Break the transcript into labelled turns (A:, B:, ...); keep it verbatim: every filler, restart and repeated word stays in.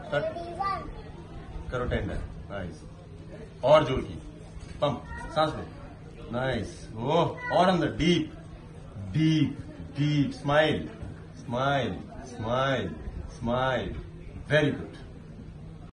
A: Cut करो tender, nice, और जोर की पंप, सांस लो, नाइस, वो और अंदर, deep deep deep, smile smile smile smile, very good.